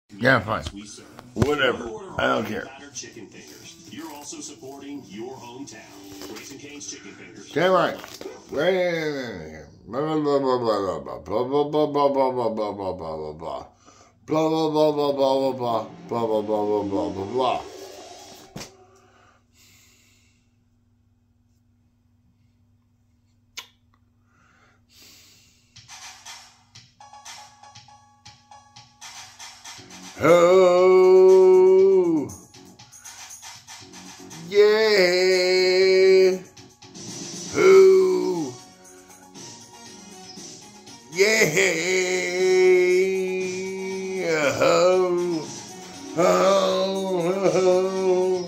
Yeah, fine. Whatever. I don't care. You're also supporting your hometown. Raising Cane's Chicken Fingers. Okay, right. Blah, blah, blah, blah, blah, blah, blah, blah, blah, blah, blah, blah, blah, blah, blah. Blah, blah, blah, blah, blah, blah, blah, blah, blah, blah, blah, blah, blah. Oh, yeah. Oh, yeah. Oh, oh, oh,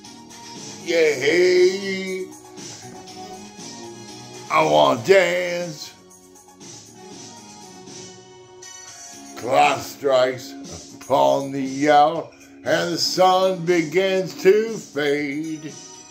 yeah. I want to dance. Clock strikes upon the hour, and the sun begins to fade.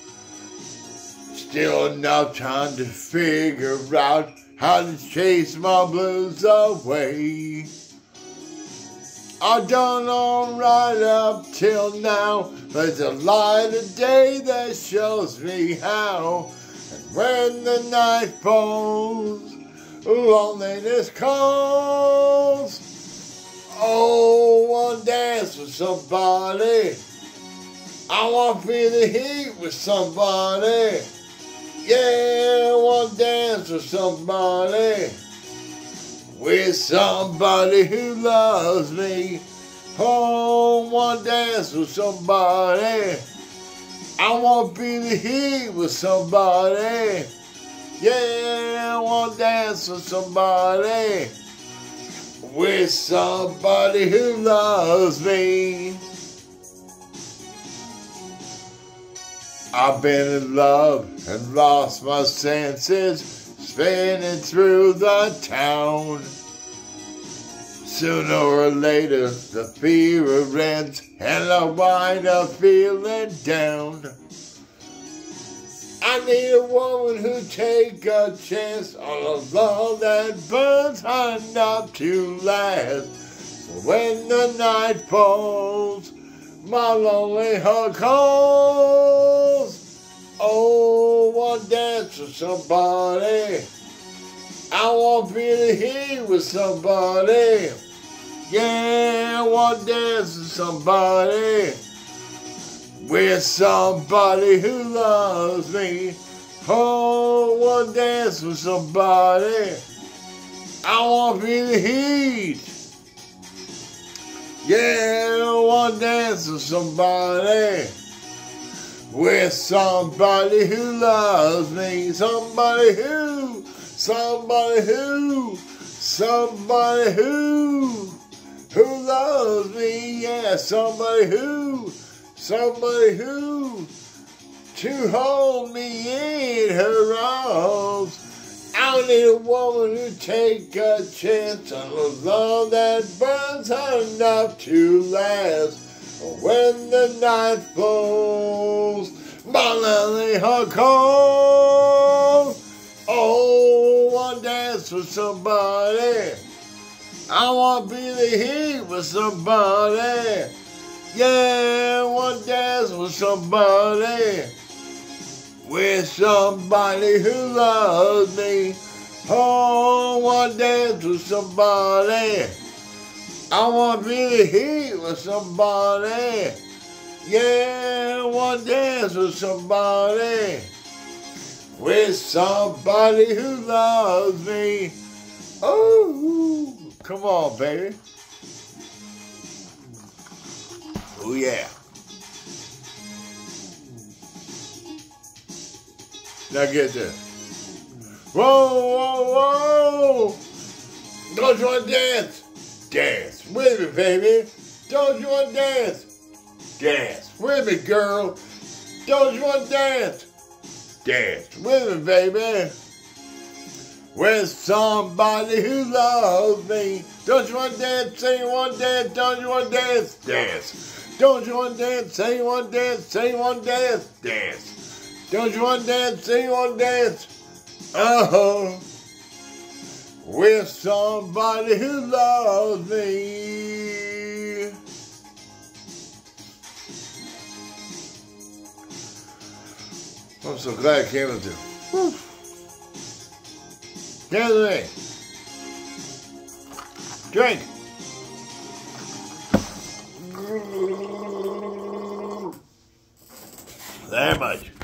Still enough time to figure out how to chase my blues away. I've done alright up till now. There's a light of day that shows me how. And when the night falls, loneliness calls. Oh, one dance with somebody. I want to feel the heat with somebody. Yeah, one dance with somebody. With somebody who loves me. Oh, one dance with somebody. I want to feel the heat with somebody. Yeah, one dance with somebody. With somebody who loves me. I've been in love and lost my senses, spinning through the town. Sooner or later, the fever ends, and I wind up feeling down. I need a woman who take a chance on a love that burns hot enough to last. So when the night falls, my lonely heart calls. Oh, one dance with somebody. I want to feel the heat with somebody. Yeah, one dance with somebody. With somebody who loves me. Oh, one dance with somebody. I want to feel the heat. Yeah, one dance with somebody. With somebody who loves me. Somebody who loves me. Yeah, somebody who to hold me in her arms. I need a woman who take a chance on a love that burns hot enough to last. When the night falls, my lonely heart calls. Oh, one dance with somebody. I want to be the heat with somebody. Yeah, one dance with somebody. With somebody who loves me. Oh, one dance with somebody. I want to be the heat with somebody. Yeah, one dance with somebody. With somebody who loves me. Oh, come on, baby. Oh, yeah. Now get this. Whoa, whoa, whoa. Don't you want to dance? Dance with me, baby. Don't you want to dance? Dance with me, girl. Don't you want to dance? Dance with me, baby. With somebody who loves me. Don't you want to dance? Say you want to dance. Don't you want to dance? Dance. Don't you want to dance? Say you want to dance. Say you want to dance. Dance. Don't you want to dance? Say you want to dance. Uh-huh. With somebody who loves me. I'm so glad I came with you. Whew. Get away. Drink. Very much.